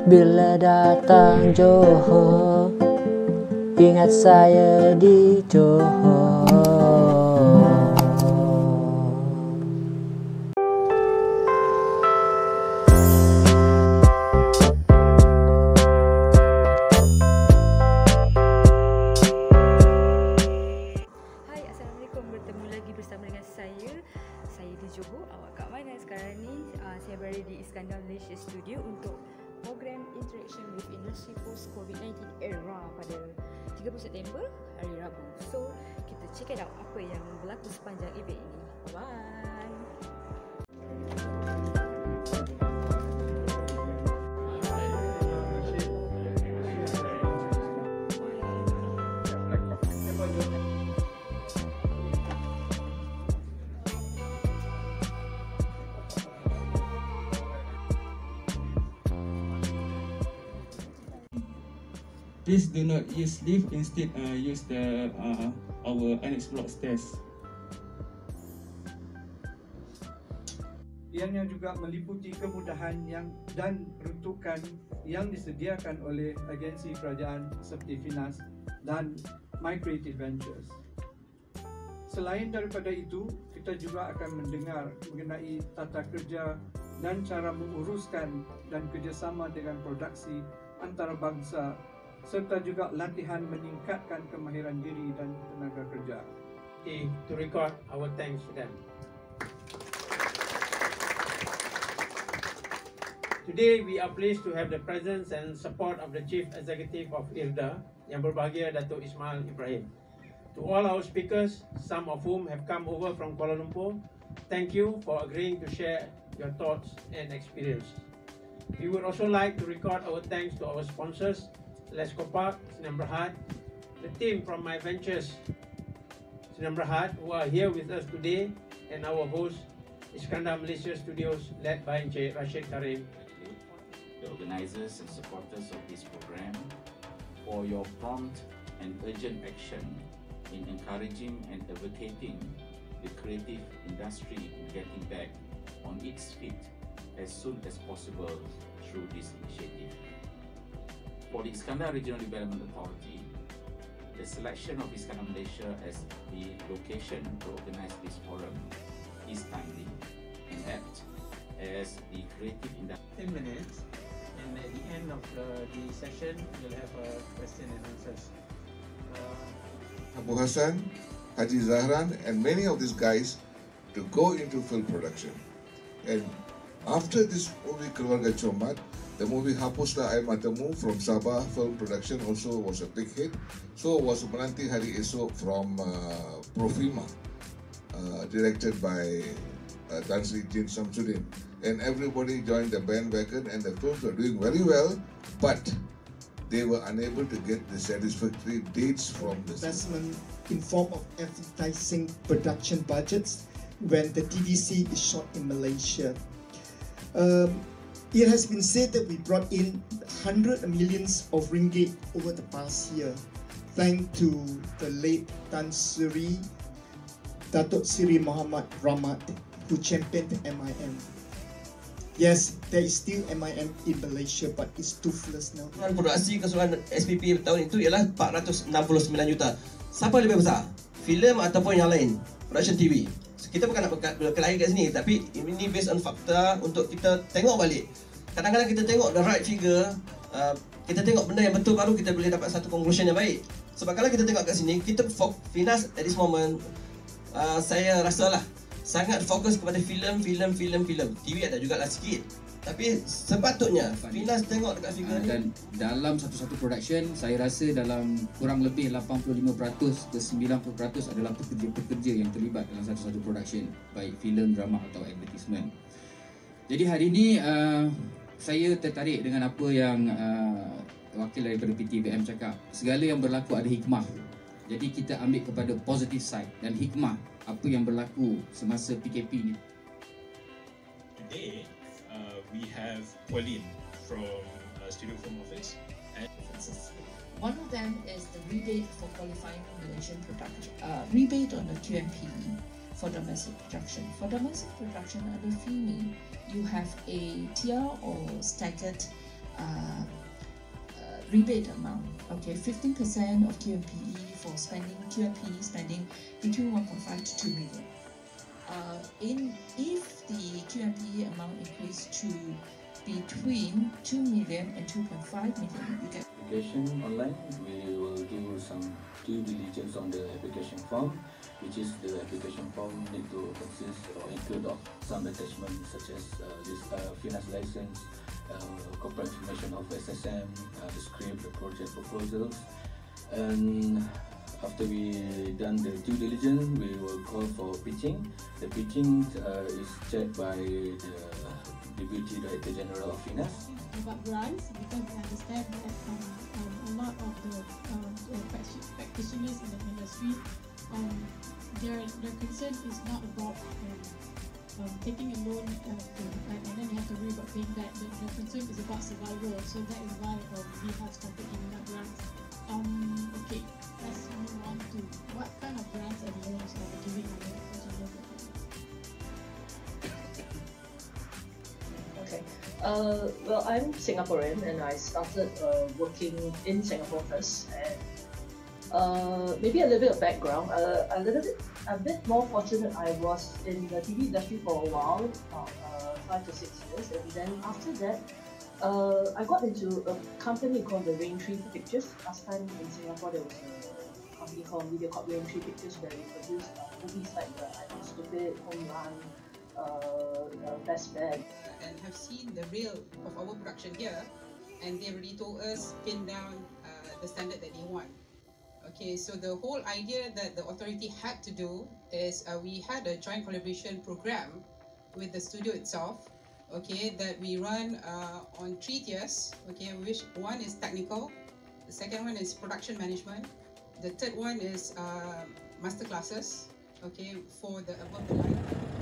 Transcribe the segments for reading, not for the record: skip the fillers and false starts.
Bila datang Johor, ingat saya di Johor. Hai, Assalamualaikum. Bertemu lagi bersama dengan saya di Johor. Awak kat mana sekarang ni? Saya berada di Iskandar Malaysia Studio untuk program Interaction with Industry Post COVID-19 Era pada 30 September hari Rabu. So, kita check it out apa yang berlaku sepanjang event ini. Bye-bye. Please do not use lift, instead use the our unexplored stairs. Ianya juga meliputi kemudahan dan peruntukan yang disediakan oleh agensi kerajaan seperti Finas dan My Creative Ventures. Selain daripada itu, kita juga akan mendengar mengenai tata kerja dan cara menguruskan dan kerjasama dengan produksi antarabangsa serta juga latihan meningkatkan kemahiran diri dan tenaga kerja. To record our thanks to them. Today we are pleased to have the presence and support of the Chief Executive of IRDA, Yang Berbahagia Datuk Ismail Ibrahim. To all our speakers, some of whom have come over from Kuala Lumpur, thank you for agreeing to share your thoughts and experience. We would also like to record our thanks to our sponsors, Lesco Park, Sdn Bhd, the team from My Ventures, Sdn Bhd, who are here with us today, and our host, Iskandar Malaysia Studios, led by Encik Rashid Karim. The organisers and supporters of this program for your prompt and urgent action in encouraging and advocating the creative industry in getting back on its feet as soon as possible through this initiative. For the Iskandar Regional Development Authority, the selection of Iskandar Malaysia as the location to organize this forum is timely and apt, as the creative industry. 10 minutes, and at the end of the session, we'll have a question and answers. Abu Hassan, Haji Zahran, and many of these guys to go into film production. And after this movie Keluarga Comat, the movie Hapuslah Air Matamu from Sabah Film Production also was a big hit. So was Menanti Hari Esok from Profilma, directed by Tan Sri Jin Samsudin. And everybody joined the bandwagon, and the films were doing very well, but they were unable to get the satisfactory dates from the investment in form of advertising production budgets when the TVC is shot in Malaysia. It has been said that we brought in hundreds of millions of ringgit over the past year, thanks to the late Tan Sri Datuk Seri Muhammad Rahmat, who championed the MIM. Yes, there is still MIM in Malaysia, but it's toothless now. Produksi keseluruhan SPP tahun itu ialah 469 juta. Siapa lebih besar? Filem ataupun yang lain? Production TV. Kita bukan nak berkelahi kat sini, tapi ini based on fakta untuk kita tengok balik. Kadang-kadang kita tengok the right figure, kita tengok benda yang betul, baru kita boleh dapat satu conclusion yang baik. Sebab kalau kita tengok kat sini, kita Finas at this moment, saya rasalah sangat fokus kepada filem. TV ada jugalah sikit, tapi sepatutnya Finas tengok dekat figure ni. Dan dalam satu-satu production, saya rasa dalam kurang lebih 85% ke 90% adalah pekerja-pekerja yang terlibat dalam satu-satu production, baik filem, drama atau advertisement. Jadi hari ini saya tertarik dengan apa yang wakil daripada PTVM cakap. Segala yang berlaku ada hikmah. Jadi kita ambil kepada positive side dan hikmah apa yang berlaku semasa PKP ni. Today we have Pauline from Studio Film Office. And one of them is the rebate for qualifying Malaysian production, rebate on the QMPE for domestic production. For domestic production under FIMI, you have a tier or staggered rebate amount. Okay, 15% of QMPE for spending QMPE spending between 1.5 to 2 million. If the QMPE amount increased to between 2 million and 2.5 million, you get application online. We will do some due diligence on the application form, which is the application form need to consist or include of some attachments such as this finance license, corporate information of SSM, the script, the project proposals, and after we done the due diligence, we will call for pitching. The pitching is checked by the Deputy Director General of Finance. About grants, because I understand that a lot of the practitioners in the industry, their concern is not about taking a loan and then you have to worry about paying back. The concern is about survival, so that is why we have started giving out grants. Okay, let's move on to what kind of grants and loans are we giving away. Okay. Well, I'm Singaporean and I started working in Singapore first. And maybe a little bit of background. A bit more fortunate. I was in the TV industry for a while, about 5 to 6 years, and then after that, I got into a company called the Raintree Pictures. Last time in Singapore, there was a company called MediaCorp Raintree Pictures where we produced movies like I Think Stupid, Home Run, Best Man. And have seen the real of our production here, and they already told us pin down the standard that they want. Okay, so the whole idea that the authority had to do is we had a joint collaboration program with the studio itself, okay, that we run on 3 tiers, okay, which one is technical, the second one is production management, the third one is master classes, okay, for the above the line.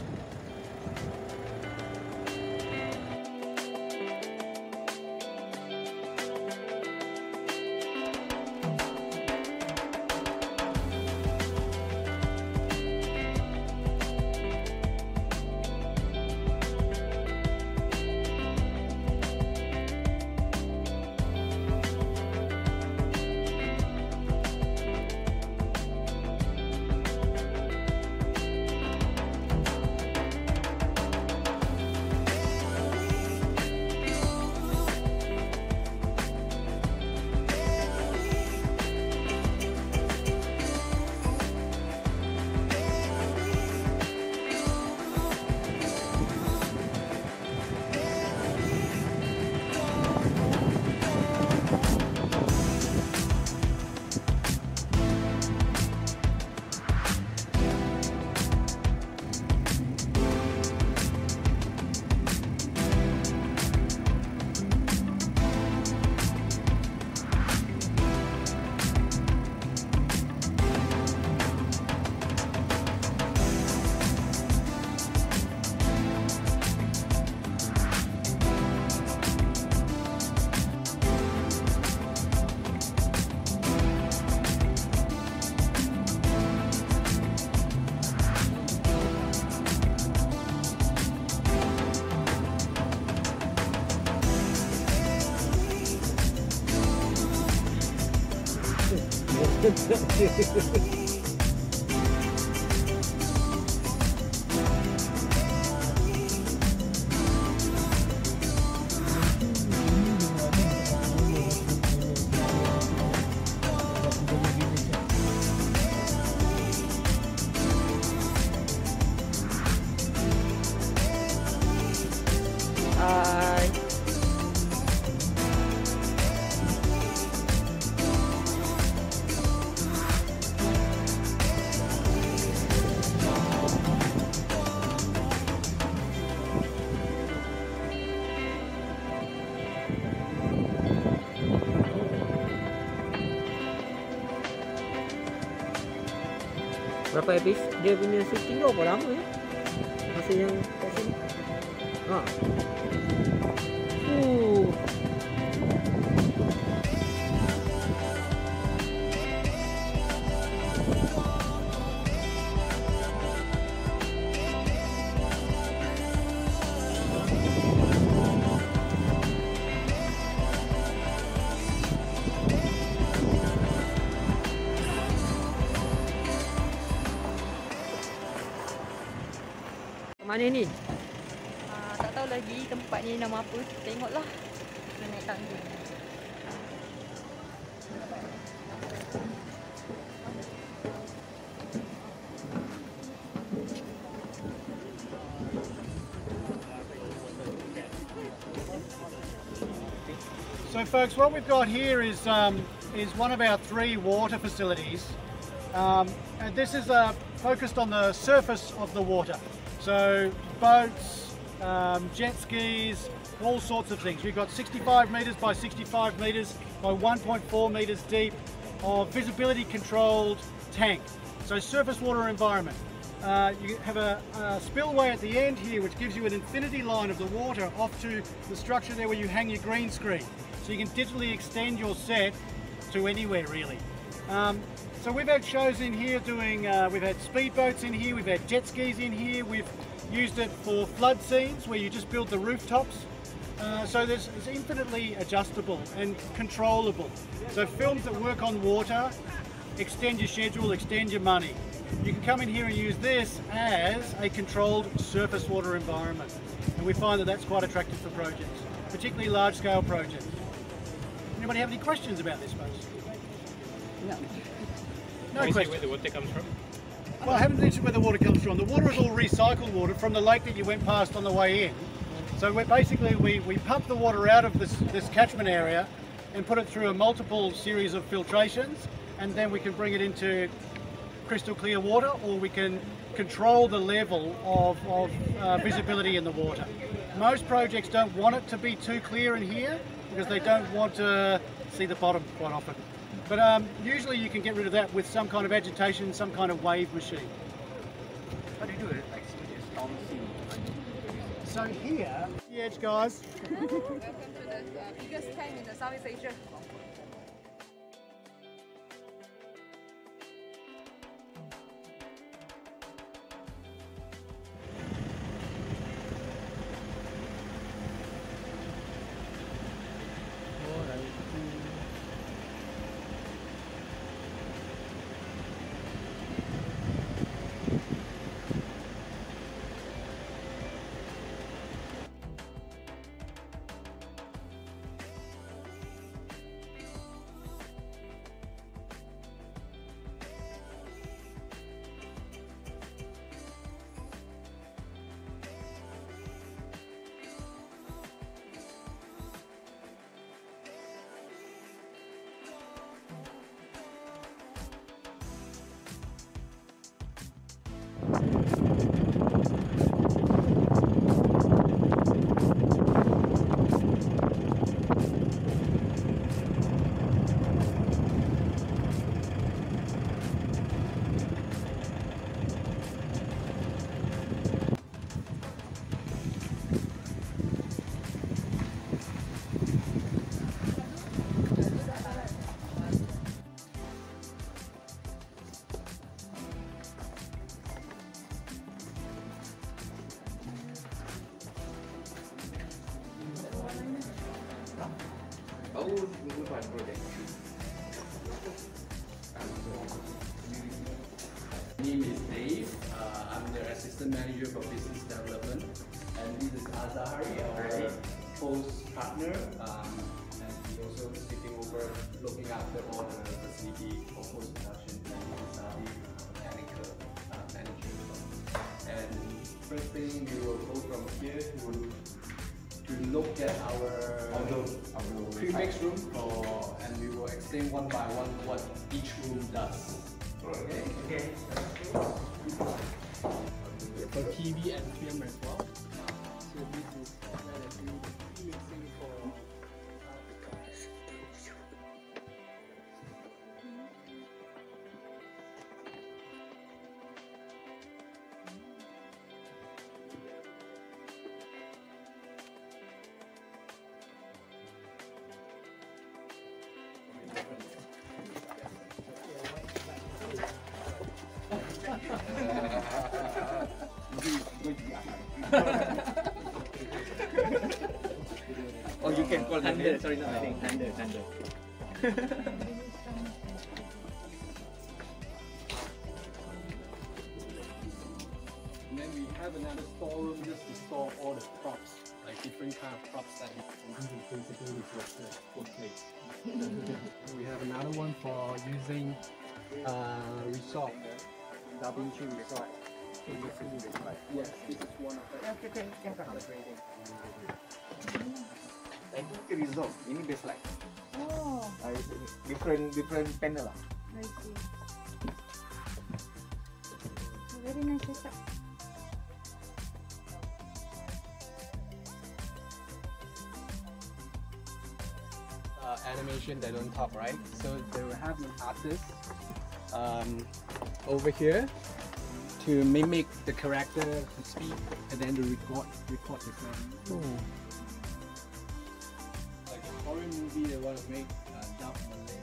Berapa episode dia punya shooting tu berapa lama ya? Masa yang kat sini. Ha. Mana ni? Tak tahu lagi tempat ni nama apa. Tengoklah. Kita naik tangga. So folks, what we've got here is one of our 3 water facilities. And this is focused on the surface of the water. So boats, jet skis, all sorts of things. We've got 65 metres by 65 metres by 1.4 metres deep of visibility controlled tank. So surface water environment. You have a spillway at the end here which gives you an infinity line of the water off to the structure there where you hang your green screen. So you can digitally extend your set to anywhere really. So we've had shows in here doing, we've had speedboats in here, we've had jet skis in here, we've used it for flood scenes where you just build the rooftops. So it's infinitely adjustable and controllable. So films that work on water, extend your schedule, extend your money. You can come in here and use this as a controlled surface water environment. And we find that that's quite attractive for projects, particularly large scale projects. Anybody have any questions about this space? No. No Can you say questions. where the water comes from? Well, I haven't mentioned where the water comes from. The water is all recycled water from the lake that you went past on the way in. So we pump the water out of this catchment area and put it through a multiple series of filtrations, and then we can bring it into crystal clear water, or we can control the level of visibility in the water. Most projects don't want it to be too clear in here because they don't want to see the bottom quite often. But usually you can get rid of that with some kind of agitation, some kind of wave machine. How do you do it? Like storm scene. So here, the edge guys. Welcome to the biggest tank in the Southeast Asia. My name is Dave. I'm the Assistant Manager for Business Development, and this is Azahari, our host partner, and he also sitting over looking after all the facility for post-production, and this is the mechanical manager. And first thing, we will go from here to look at our pre-mix room, and we will explain one by one what each room does. Okay. Okay. For TV and film as well. So this is where they do the mixing for. Oh, you can call Thunder. Sorry, not I think Thunder. And then we have another store showroom just to store all the props, like different kind of props that we have another one for using resort, Da Vinci Resort. Yes, this is one of them. Itu resort, ini baseline. Oh, Different panel lah. I see. Very nice setup. Animation that on top, right? So they will have an artist over here to mimic the character to speak, and then to record the sound. Like a horror movie, they want to make dub Malay.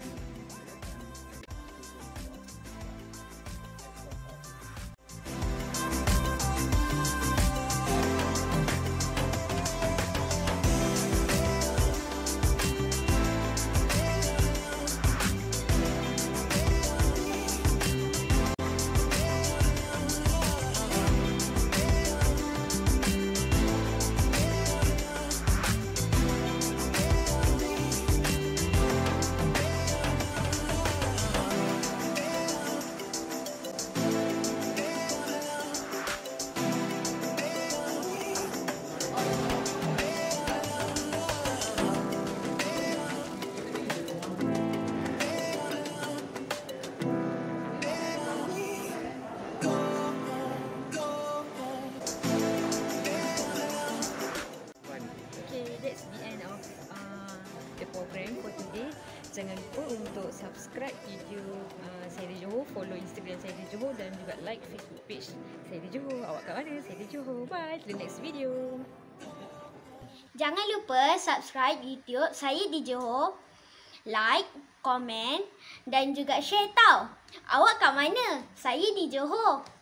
program for today. Jangan lupa untuk subscribe video saya di Johor, follow Instagram saya di Johor dan juga like Facebook page saya di Johor. Awak kat mana? Saya di Johor. Bye, till the next video. Jangan lupa subscribe YouTube saya di Johor, like, komen dan juga share tau. Awak kat mana? Saya di Johor.